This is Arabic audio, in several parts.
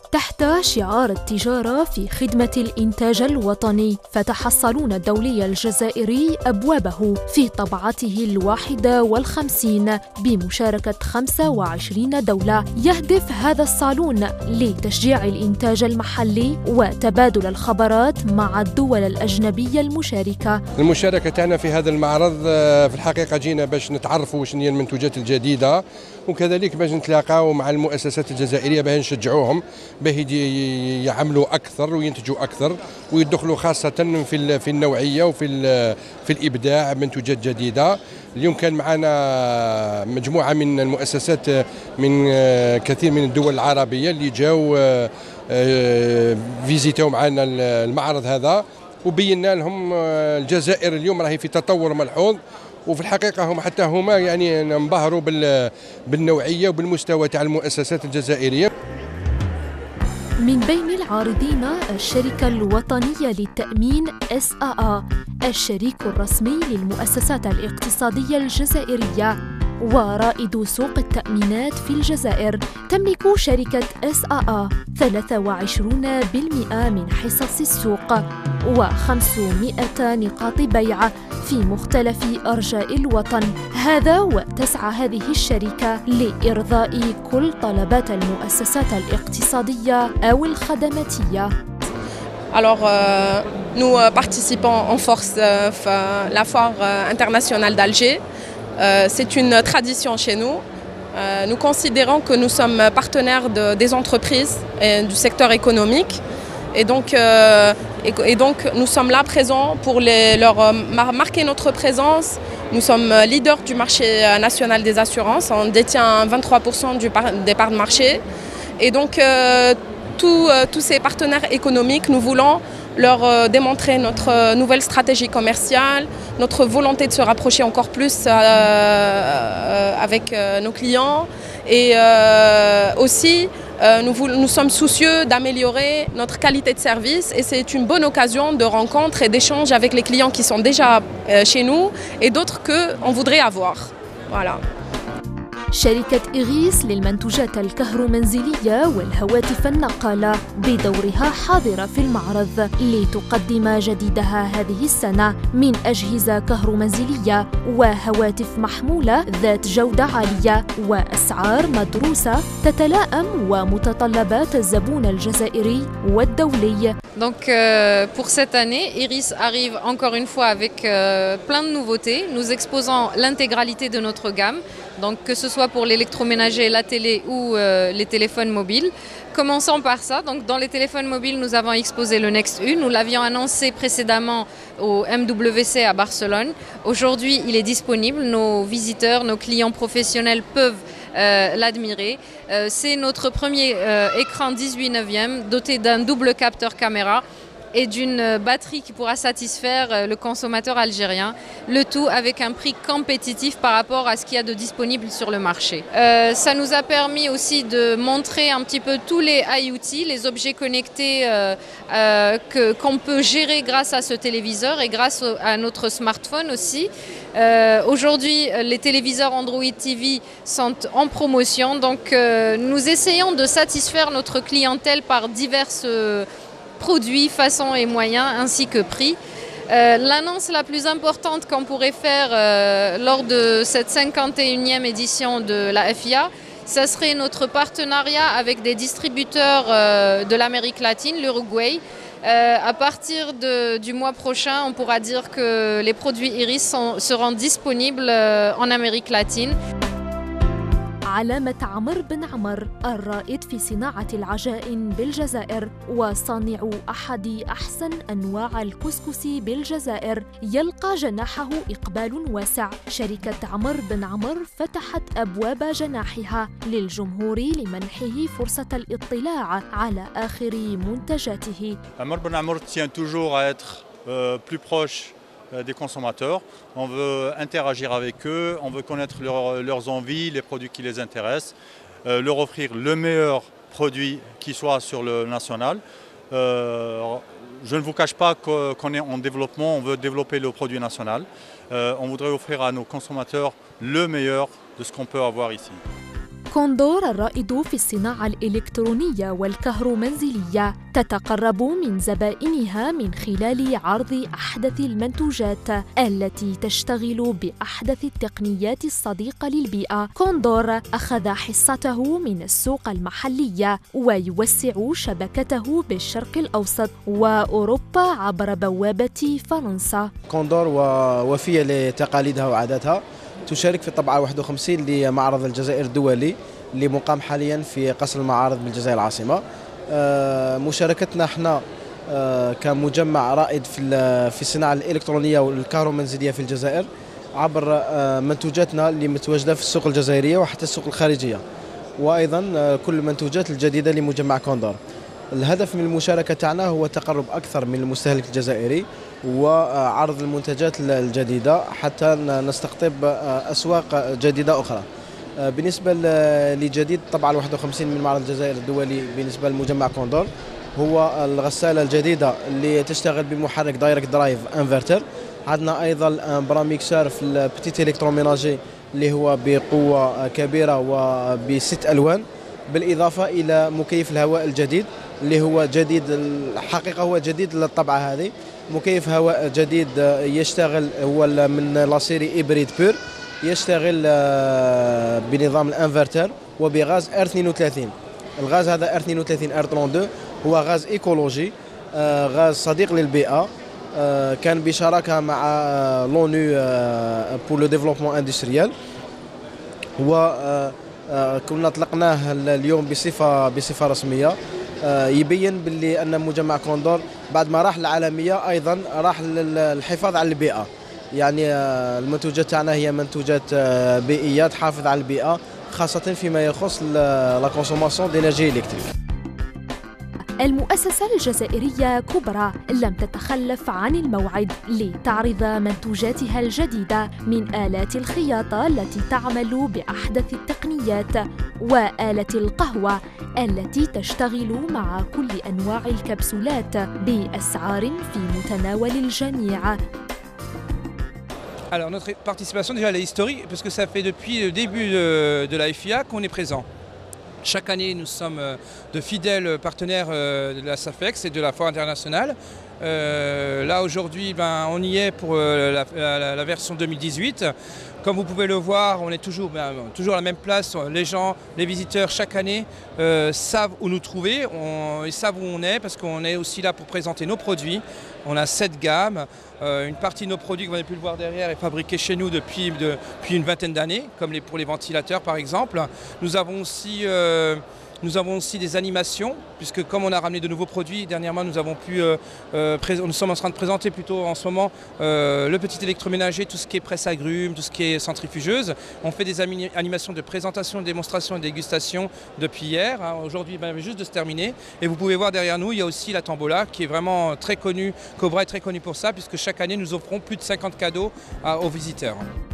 تحت شعار التجارة في خدمة الإنتاج الوطني، فتح الصالون الدولي الجزائري أبوابه في طبعته 51 بمشاركة 25 دولة. يهدف هذا الصالون لتشجيع الإنتاج المحلي وتبادل الخبرات مع الدول الأجنبية المشاركة. المشاركة تاعنا في هذا المعرض في الحقيقة جينا باش نتعرفوا شنو هي المنتوجات الجديدة، وكذلك باش نتلاقاو مع المؤسسات الجزائرية باش نشجعوهم باه يعملوا أكثر وينتجوا أكثر ويدخلوا خاصة في النوعية وفي الإبداع منتوجات جديدة. اليوم كان معنا مجموعة من المؤسسات من كثير من الدول العربية اللي جاوا فيزيتاو معنا المعرض هذا، وبينا لهم الجزائر اليوم راهي في تطور ملحوظ، وفي الحقيقة هم حتى هما يعني انبهروا بالنوعية وبالمستوى تاع المؤسسات الجزائرية. من بين العارضين الشركة الوطنية للتأمين SAA، الشريك الرسمي للمؤسسات الاقتصادية الجزائرية ورائد سوق التأمينات في الجزائر. تملك شركة SAA 23% من حصص السوق و500 نقاط بيع في مختلف أرجاء الوطن. هذا وتسعى هذه الشركة لإرضاء كل طلبات المؤسسات الاقتصادية أو الخدماتية. Alors, nous participons en force à la foire internationale d'Alger. C'est une tradition chez nous. Nous considérons que nous sommes partenaires des entreprises et du secteur économique. Et donc nous sommes là présents pour leur marquer notre présence. Nous sommes leaders du marché national des assurances. On détient 23% des parts de marché. Et donc tous ces partenaires économiques, nous voulons leur démontrer notre nouvelle stratégie commerciale, notre volonté de se rapprocher encore plus avec nos clients, et aussi nous sommes soucieux d'améliorer notre qualité de service, et c'est une bonne occasion de rencontre et d'échange avec les clients qui sont déjà chez nous et d'autres qu'on voudrait avoir. Voilà. شركة إغيس للمنتوجات الكهرومنزلية والهواتف النقالة بدورها حاضرة في المعرض لتقدم جديدها هذه السنة من أجهزة كهرومنزلية وهواتف محمولة ذات جودة عالية وأسعار مدروسة تتلائم ومتطلبات الزبون الجزائري والدولي. Donc pour cette année, Iris arrive encore une fois avec plein de nouveautés, nous exposant l'intégralité de notre gamme, donc que ce soit pour l'électroménager, la télé ou les téléphones mobiles. Commençons par ça. Donc dans les téléphones mobiles, nous avons exposé le Next U. Nous l'avions annoncé précédemment au MWC à Barcelone. Aujourd'hui, il est disponible. Nos visiteurs, nos clients professionnels peuvent l'admirer. C'est notre premier écran 18/9 doté d'un double capteur caméra et d'une batterie qui pourra satisfaire le consommateur algérien, le tout avec un prix compétitif par rapport à ce qu'il y a de disponible sur le marché. Ça nous a permis aussi de montrer un petit peu tous les IoT, les objets connectés qu'on peut gérer grâce à ce téléviseur et grâce à notre smartphone aussi. Aujourd'hui, les téléviseurs Android TV sont en promotion, donc nous essayons de satisfaire notre clientèle par diverses produits, façons et moyens, ainsi que prix. L'annonce la plus importante qu'on pourrait faire lors de cette 51e édition de la FIA, ça serait notre partenariat avec des distributeurs de l'Amérique latine, l'Uruguay. À partir du mois prochain, on pourra dire que les produits Iris seront disponibles en Amérique latine. علامة عمر بن عمر الرائد في صناعة العجائن بالجزائر وصانع أحد أحسن أنواع الكسكس بالجزائر يلقى جناحه إقبال واسع. شركة عمر بن عمر فتحت أبواب جناحها للجمهور لمنحه فرصة الاطلاع على آخر منتجاته. عمر بن عمر tient toujours à être plus proche des consommateurs. On veut interagir avec eux, on veut connaître leurs envies, les produits qui les intéressent, leur offrir le meilleur produit qui soit sur le national. Je ne vous cache pas qu'on est en développement, on veut développer le produit national. On voudrait offrir à nos consommateurs le meilleur de ce qu'on peut avoir ici. كوندور الرائد في الصناعة الإلكترونية والكهرومنزلية تتقرب من زبائنها من خلال عرض أحدث المنتوجات التي تشتغل بأحدث التقنيات الصديقة للبيئة. كوندور أخذ حصته من السوق المحلية ويوسع شبكته بالشرق الأوسط وأوروبا عبر بوابة فرنسا. كوندور وفية لتقاليدها وعاداتها، تشارك في الطبعة 51 لمعرض الجزائر الدولي اللي مقام حاليا في قصر المعارض بالجزائر العاصمة. مشاركتنا احنا كمجمع رائد في الصناعة الإلكترونية والكهرومنزلية في الجزائر عبر منتوجاتنا اللي متواجدة في السوق الجزائرية وحتى السوق الخارجية، وأيضا كل المنتوجات الجديدة لمجمع كوندور. الهدف من المشاركة تاعنا هو تقرب أكثر من المستهلك الجزائري وعرض المنتجات الجديدة حتى نستقطب أسواق جديدة أخرى. بالنسبة لجديد طبعا 51 من معرض الجزائر الدولي بالنسبة لمجمع كوندور هو الغسالة الجديدة اللي تشتغل بمحرك دايركت درايف انفرتر. عندنا أيضا براميكسار في البتيت إلكتروميناجي اللي هو بقوة كبيرة وب6 ألوان، بالإضافة إلى مكيف الهواء الجديد اللي هو جديد الحقيقة، هو جديد للطبعة هذه. مكيف هواء جديد يشتغل هو من لاسيري إيبريد بير، يشتغل بنظام الانفرتر وبغاز R32. الغاز هذا R32 R32 هو غاز إيكولوجي، غاز صديق للبيئة، كان بشراكة مع لونو بور لو ديفلوبمون اندستريال، وكنا اطلقناه اليوم بصفة رسمية. يبين باللي أن مجمع كوندور بعد ما راح للعالمية أيضا راح للحفاظ على البيئة. يعني المنتوجات تاعنا هي منتوجات بيئية تحافظ على البيئة، خاصة فيما يخص لا كونسوماسيون دينيرجي إلكتريك. المؤسسة الجزائرية كبرى لم تتخلف عن الموعد لتعرض منتوجاتها الجديدة من آلات الخياطة التي تعمل بأحدث التقنيات وآلة القهوة التي تشتغل مع كل أنواع الكبسولات بأسعار في متناول الجميع. Alors notre participation déjà elle est historique parce que ça fait depuis le début de la FIA qu'on est présent. Chaque année, nous sommes de fidèles partenaires de la SAFEX et de la Foire internationale. Là, aujourd'hui, on y est pour la version 2018. Comme vous pouvez le voir, on est toujours à la même place. Les gens, les visiteurs, chaque année, savent où nous trouver. Ils savent où on est parce qu'on est aussi là pour présenter nos produits. On a 7 gammes. Une partie de nos produits, que vous avez pu le voir derrière, est fabriquée chez nous depuis une vingtaine d'années, comme pour les ventilateurs par exemple. Nous avons aussi des animations, puisque comme on a ramené de nouveaux produits, dernièrement nous sommes en train de présenter plutôt en ce moment le petit électroménager, tout ce qui est presse agrumes, tout ce qui est centrifugeuse. On fait des animations de présentation, de démonstration et de dégustation depuis hier. Aujourd'hui, juste de se terminer. Et vous pouvez voir derrière nous, il y a aussi la Tombola qui est vraiment très connue. Cobra est très connue pour ça, puisque chaque année nous offrons plus de 50 cadeaux aux visiteurs.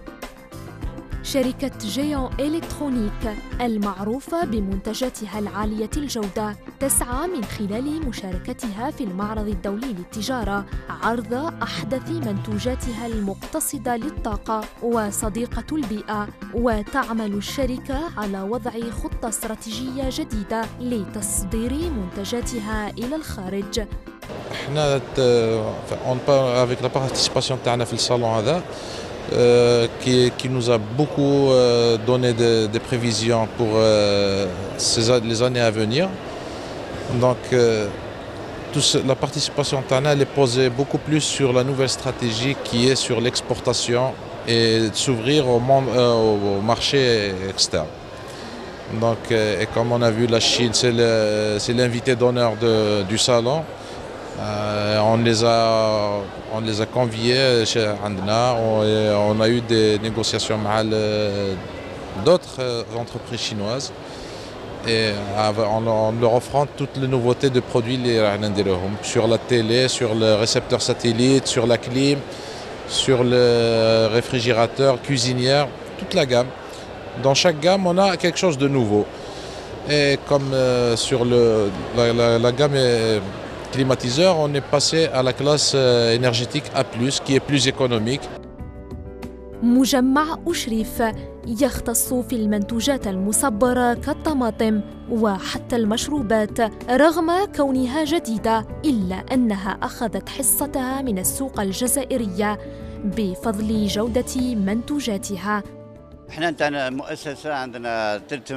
شركة جيون إلكترونيك المعروفة بمنتجاتها العالية الجودة تسعى من خلال مشاركتها في المعرض الدولي للتجارة عرض أحدث منتوجاتها المقتصدة للطاقة وصديقة البيئة، وتعمل الشركة على وضع خطة استراتيجية جديدة لتصدير منتجاتها إلى الخارج. احنا avec la participation تاعنا في الصالون هذا qui nous a beaucoup donné des prévisions pour les années à venir. Donc la participation تاعنا elle est posée beaucoup plus sur la nouvelle stratégie qui est sur l'exportation et s'ouvrir au marché externe. Donc, et comme on a vu, la Chine, c'est l'invité d'honneur du salon. On les a conviés chez Andna. On a eu des négociations avec d'autres entreprises chinoises et en leur offrant toutes les nouveautés de produits sur la télé, sur le récepteur satellite, sur la clim, sur le réfrigérateur, cuisinière, toute la gamme. Dans chaque gamme, on a quelque chose de nouveau. Et comme sur la gamme climatiseur, on est passé à la classe énergétique A+, qui est plus économique. مجمع أشرف يختص في المنتوجات المصبرة كالطماطم وحتى المشروبات. رغم كونها جديدة إلا أنها أخذت حصتها من السوق الجزائرية بفضل جودة منتوجاتها. احنا عندنا مؤسسة، عندنا ثلاث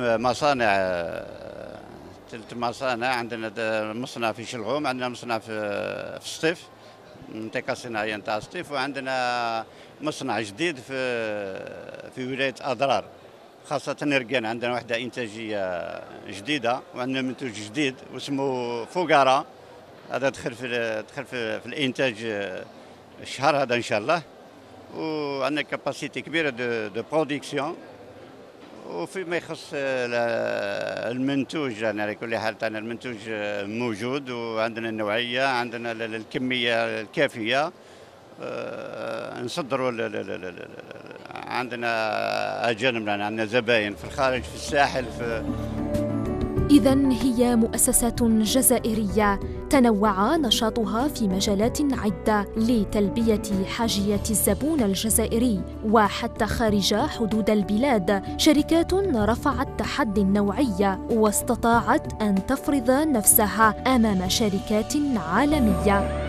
مصانع، عندنا مصنع في شلغوم، عندنا مصنع في سطيف، منطقة صناعية نتاع سطيف، وعندنا مصنع جديد في ولاية أضرار، خاصة رقان. عندنا وحدة إنتاجية جديدة وعندنا منتوج جديد واسمه فوقارا، هذا دخل في الإنتاج الشهر هذا إن شاء الله، وعندنا كاباسيتي كبيرة دو برودكسيون. وفيما يخص المنتوج يعني على كل حال تاعنا المنتوج موجود، وعندنا النوعية، عندنا الكمية الكافية نصدروا. عندنا أجانب، عندنا زباين في الخارج، في الساحل. إذن هي مؤسسات جزائرية تنوع نشاطها في مجالات عدة لتلبية حاجية الزبون الجزائري وحتى خارج حدود البلاد. شركات رفعت تحدي النوعية واستطاعت أن تفرض نفسها أمام شركات عالمية.